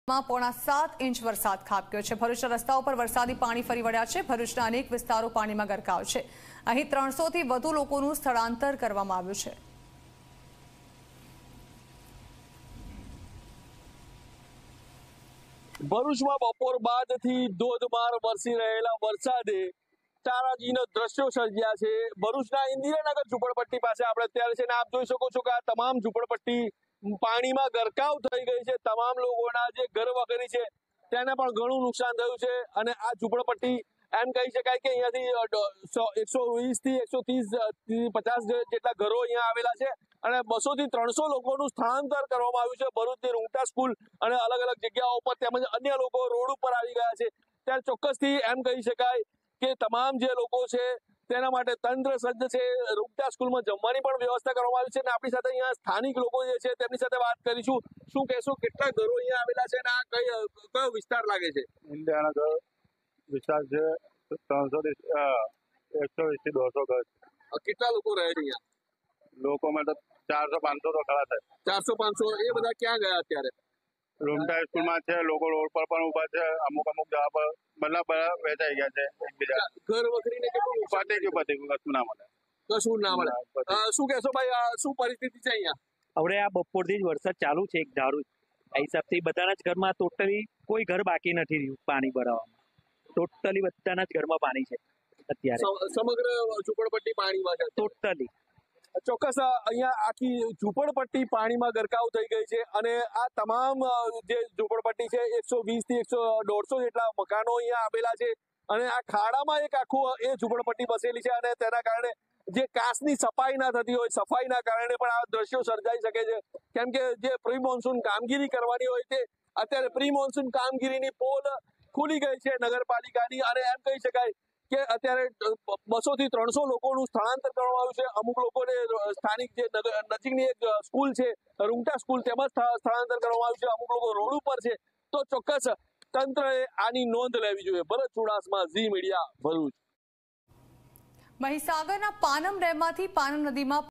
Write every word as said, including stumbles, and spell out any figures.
માં પોણા સાત ઇંચ વરસાદ ખાબક્યો છે। ભરૂચના રસ્તાઓ પર વરસાદી પાણી ફરી વળ્યા છે। ભરૂચના અનેક વિસ્તારો પાણીમાં ગરકાવ છે। અહીં ત્રણસો થી વધુ લોકોનું સ્થળાંતર કરવામાં આવ્યું છે। ભરૂચમાં બપોર બાદથી ધોધમાર વરસી રહેલા વરસાદે તારાજીના દ્રશ્યો સર્જ્યા છે। ભરૂચના ઇન્દિરાનગર ઝુંપડપટ્ટી પાસે આપણે અત્યારે છે ને આપ જોઈ શકો છો કે આ તમામ ઝુંપડપટ્ટી પાણીમાં ગરકાવ થઈ ગઈ છે। તમામ લોકોના જે ઘર વગેરે છે તેને પણ ઘણું નુકસાન થયું છે અને આ ઝુંપડપટ્ટી એમ કહી શકાય કે અહીંયાથી એકસો વીસ થી એકસો ત્રીસ પચાસ જેટલા ઘરો અહીંયા આવેલા છે અને બસો થી ત્રણસો લોકોનું સ્થળાંતર કરવામાં આવ્યું છે। ભરૂચની રૂંગટા સ્કૂલ અને અલગ અલગ જગ્યાઓ પર તેમજ અન્ય લોકો રોડ ઉપર આવી ગયા છે। ત્યારે ચોક્કસથી એમ કહી શકાય કે તમામ જે લોકો છે તેના માટે તંત્ર સજ્જ છે। રૂંગટા સ્કૂલમાં જમવાની પણ વ્યવસ્થા કરવામાં આવી છે અને આપણી સાથે અહીંયા સ્થાનિક લોકો જે છે તેમની સાથે વાત કરીશું। શું કહેશો, કેટલા ઘરો અહીંયા આવેલા છે અને આ કઈ કયો વિસ્તાર લાગે છે? ઇન્દિરાનગર વિસ્તાર છે, ત્રણસો થી એકસો વીસ થી દોઢસો ઘર। કેટલા લોકો રહે છે અહીંયા? લોકોમાં તો ચારસો પાંચસો તો ખરા થાય। ચારસો પાંચસો એ બધા ક્યાં ગયા અત્યારે? રૂમટા સ્કૂલમાં છે, લોકો રોડ પર પણ ઉભા છે, અમુક અમુક જગા પર મતલબ બધા વેચાઈ ગયા છે એકબીજા। ઘર વખરીને કેટલું પતી ગયું પતી ગયું કશું ના મળે કશું ના મળે। શું કહેશો ભાઈ, આ શું પરિસ્થિતિ છે અહીંયા? હવે આ બપોરથી જ વરસાદ ચાલુ છે, એક ધારું આ હિસાબથી બધાના જ ઘરમાં ટોટલી કોઈ ઘર બાકી નથી રહ્યું પાણી ભરાવામાં। ટોટલી બધાના જ ઘરમાં પાણી છે અત્યારે, સમગ્ર ઝુંપડપટ્ટી પાણીમાં છે ટોટલી। ચોક્કસ અહીંયા આખી ઝુંપડપટ્ટી પાણીમાં ગરકાવ થઈ ગઈ છે અને આ તમામ જે ઝુંપડપટ્ટી છે એકસો વીસ થી એકસો દોઢસો જેટલા મકાનો અહીંયા આવેલા છે અને આ ખાડામાં એક આખું એ ઝુંપડપટ્ટી બસેલી છે અને તેના કારણે જે કાચની સફાઈ ના થતી હોય, સફાઈના કારણે પણ આ દ્રશ્યો સર્જાઈ શકે છે। કેમ કે જે પ્રી મોન્સૂન કામગીરી કરવાની હોય તે અત્યારે પ્રી મોન્સૂન કામગીરીની પોલ ખુલી ગઈ છે નગરપાલિકાની અને એમ કહી શકાય કે અત્યારે બસો થી ત્રણસો લોકોનું સ્થળાંતર કરવામાં આવ્યું છે। અમુક લોકોને સ્થાનિક જે નજીકની એક સ્કૂલ છે રૂંગટા સ્કૂલ તેમાં સ્થળાંતર કરવામાં આવ્યું છે। અમુક લોકો રોડ ઉપર છે। તો ચોક્કસ તંત્રએ આની નોંધ લેવી જોઈએ। Bharat Chudasama, Zee media, Bharuch. મહીસાગરના પાનમ ડેમમાંથી પાનમ નદીમાં